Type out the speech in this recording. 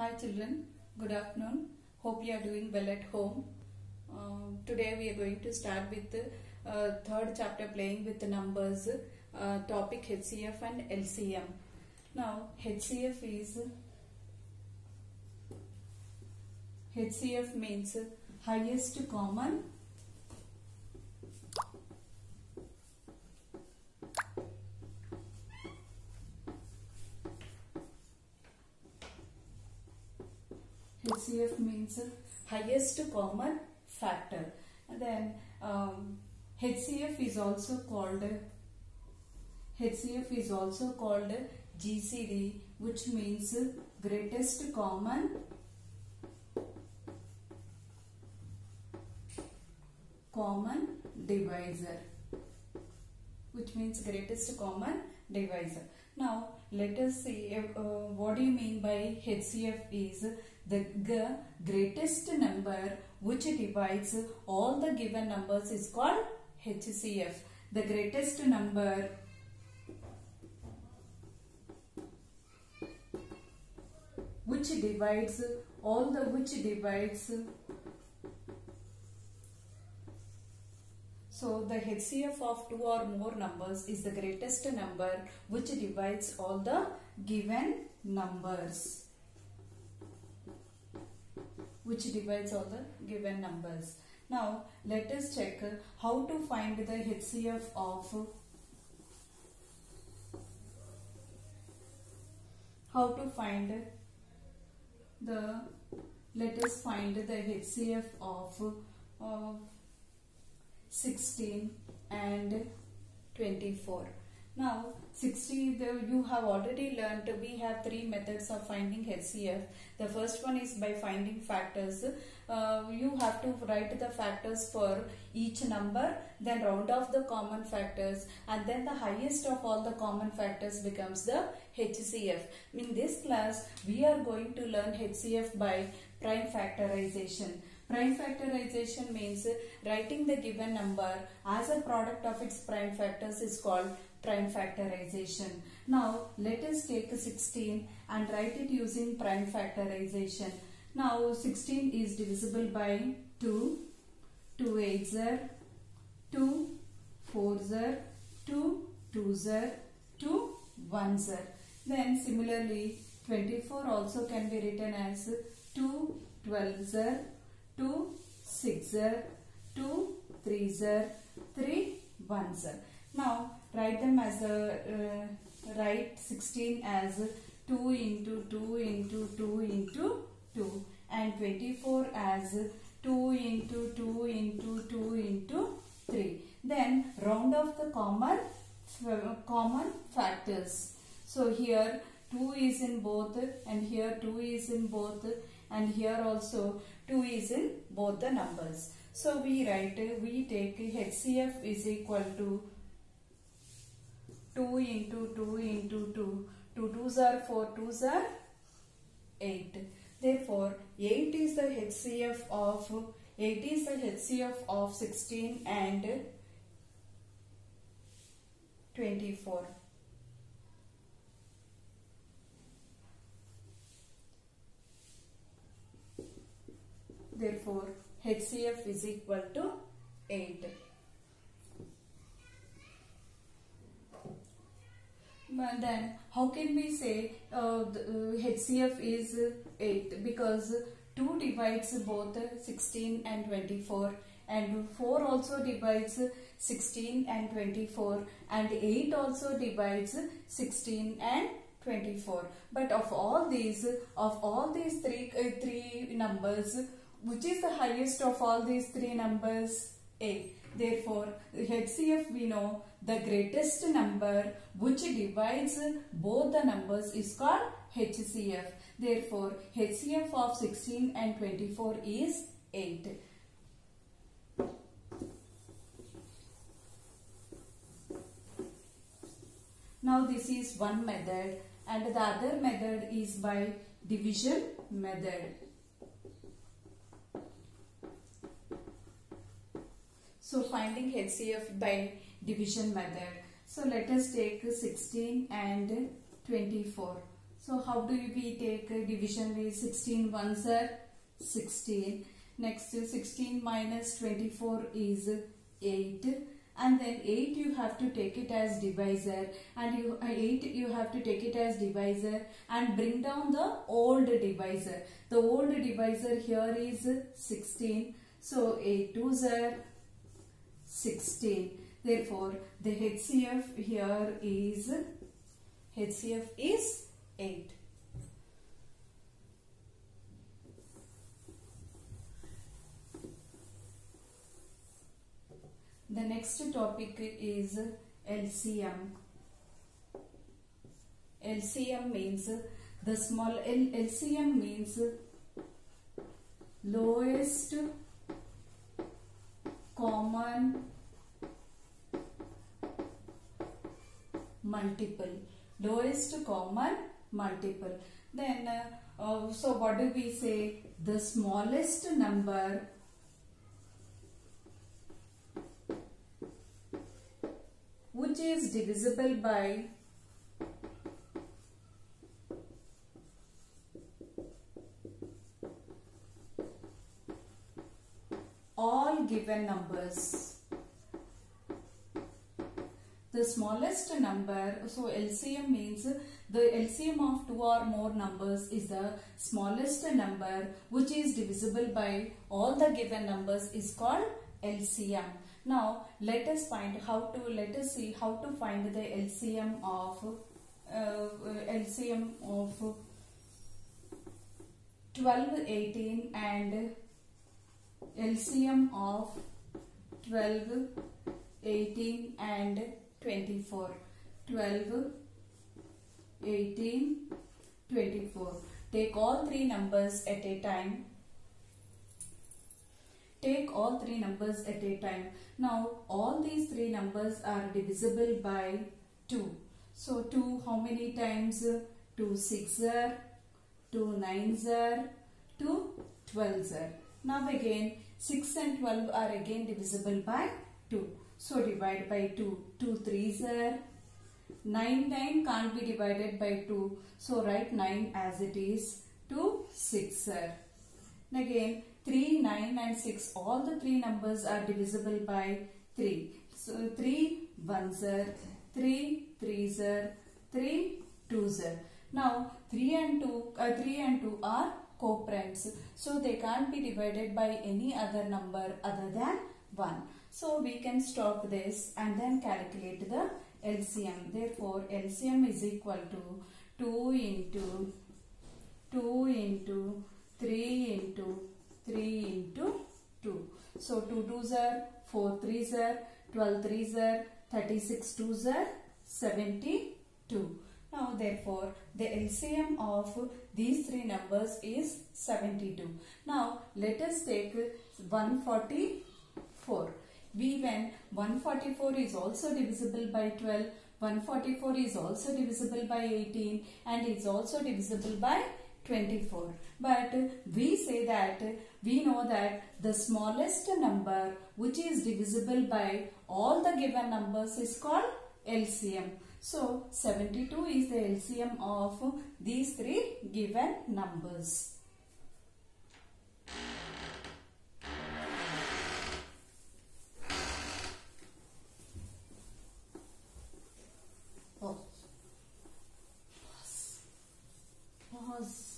Hi children, good afternoon. Hope you are doing well at home. Today we are going to start with the third chapter, playing with the numbers, topic HCF and LCM. Now HCF means highest common HCF means highest common factor, and then HCF is also called GCD, which means greatest common divisor, Now let us see what do you mean by HCF is the greatest number which divides all the given numbers is called HCF. The greatest number which divides So the HCF of two or more numbers is the greatest number which divides all the given numbers. Now let us check how to find the HCF of let us find the HCF of 16 and 24. Now 60, you have already learnt we have three methods of finding HCF. The first one is by finding factors. You have to write the factors for each number, then round off the common factors, and then the highest of all the common factors becomes the HCF. In this class we are going to learn HCF by prime factorization. Prime factorization means writing the given number as a product of its prime factors is called prime factorization. Now let us take 16 and write it using prime factorization. Now 16 is divisible by 2, 2 8s are 2, 4s are 2, 2s are 2, 1s are. Then similarly 24 also can be written as 2 12s are 2 6s are 2 3s are 3 1s are. Now write them as write 16 as 2 into 2 into 2 into 2 and 24 as 2 into 2 into 2 into 3. Then round off the common factors. So here 2 is in both, and here 2 is in both, and here also 2 is in both the numbers. So we take HCF is equal to 2 into 2 into 2. 2 2s are 4, 2s are 8. Therefore 8 is the HCF of 16 and 24. Therefore HCF is equal to 8. But then how can we say HCF is 8? Because 2 divides both 16 and 24, and 4 also divides 16 and 24, and 8 also divides 16 and 24. But of all these three numbers, which is the highest of all these three numbers? 8. Therefore HCF, we know the greatest number which divides both the numbers is called HCF. Therefore HCF of 16 and 24 is 8. Now this is one method, and the other method is by division method. So finding HCF by division method. So let us take 16 and 24. So how do we take division? Is 16 ones are 16. Next 16 minus 24 is 8. And then 8 you have to take it as divisor, and 8 you have to take it as divisor and bring down the old divisor. The old divisor here is 16. So 8 2s are 16. Therefore, the HCF here is HCF is 8. The next topic is LCM. LCM means the small LCM means lowest common multiple. Lowest common multiple. Then so what do we say? The smallest number which is divisible by all given numbers. The smallest number, so LCM means the LCM of two or more numbers is the smallest number which is divisible by all the given numbers is called LCM. Now let us see how to find the LCM of 12, 18 and LCM of 12, 18 and 24. 12, 18, 24. Take all three numbers at a time. Take all three numbers at a time. Now all these three numbers are divisible by 2. So 2 how many times? 2 6s are, 2 9s are, 2 12s are. Now again 6 and 12 are again divisible by 2. So divide by 2. 2 3s are. 9 can't be divided by 2. So write 9 as it is. 2 6 are. Again 3, 9 and 6, all the three numbers are divisible by 3. So 3 1s are, 3 3s are, 3 2s are. Now 3 and 2 are co-primes. So they can't be divided by any other number other than 1. So we can stop this and then calculate the LCM. Therefore LCM is equal to 2 into 2 into 3 into 3 into 2. So 2 2s are, 4 3s are, 12 3s are, 36 2s are, 72. Now therefore the LCM of these three numbers is 72. Now let us take 144. When 144 is also divisible by 12, 144 is also divisible by 18 and is also divisible by 24. But we say that we know that the smallest number which is divisible by all the given numbers is called LCM. So 72 is the LCM of these three given numbers. Pause.